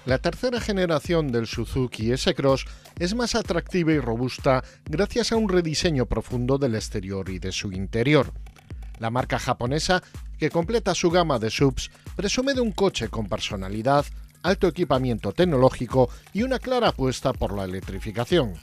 La tercera generación del Suzuki S-Cross es más atractiva y robusta gracias a un rediseño profundo del exterior y de su interior. La marca japonesa, que completa su gama de SUVs, presume de un coche con personalidad, alto equipamiento tecnológico y una clara apuesta por la electrificación.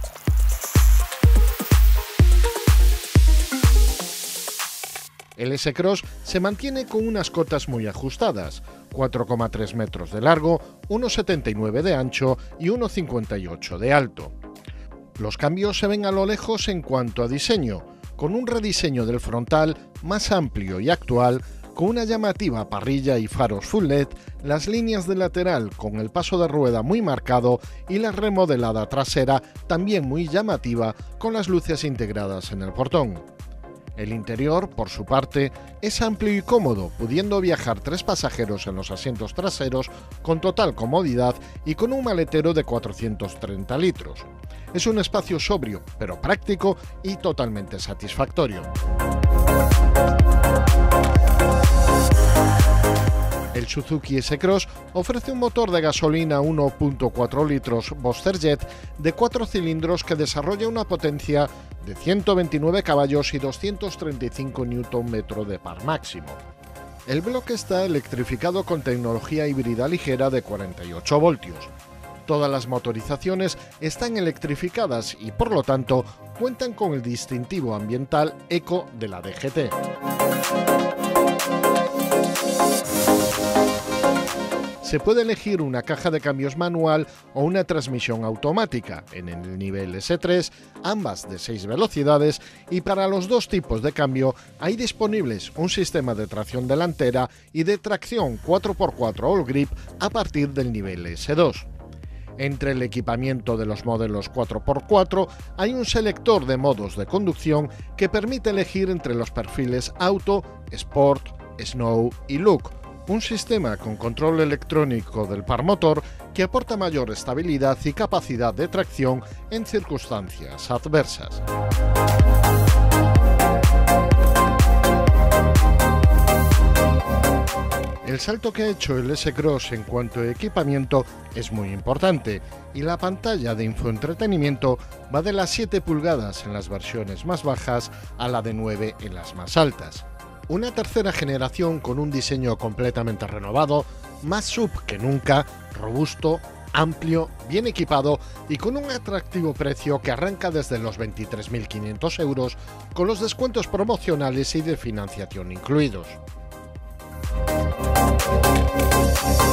El S-Cross se mantiene con unas cotas muy ajustadas, 4,3 metros de largo, 1,79 de ancho y 1,58 de alto. Los cambios se ven a lo lejos en cuanto a diseño, con un rediseño del frontal más amplio y actual, con una llamativa parrilla y faros full LED, las líneas de lateral con el paso de rueda muy marcado y la remodelada trasera también muy llamativa con las luces integradas en el portón. El interior, por su parte, es amplio y cómodo, pudiendo viajar 3 pasajeros en los asientos traseros con total comodidad y con un maletero de 430 litros. Es un espacio sobrio, pero práctico y totalmente satisfactorio. El Suzuki S-Cross ofrece un motor de gasolina 1.4 litros Boxster Jet de 4 cilindros que desarrolla una potencia de 129 caballos y 235 Nm de par máximo. El bloque está electrificado con tecnología híbrida ligera de 48 voltios. Todas las motorizaciones están electrificadas y, por lo tanto, cuentan con el distintivo ambiental Eco de la DGT. Se puede elegir una caja de cambios manual o una transmisión automática en el nivel S3, ambas de 6 velocidades, y para los dos tipos de cambio hay disponibles un sistema de tracción delantera y de tracción 4x4 All Grip a partir del nivel S2. Entre el equipamiento de los modelos 4x4 hay un selector de modos de conducción que permite elegir entre los perfiles Auto, Sport, Snow y Look, un sistema con control electrónico del par motor que aporta mayor estabilidad y capacidad de tracción en circunstancias adversas. El salto que ha hecho el S-Cross en cuanto a equipamiento es muy importante y la pantalla de infoentretenimiento va de las 7 pulgadas en las versiones más bajas a la de 9 en las más altas. Una tercera generación con un diseño completamente renovado, más SUV que nunca, robusto, amplio, bien equipado y con un atractivo precio que arranca desde los 23.500 euros con los descuentos promocionales y de financiación incluidos.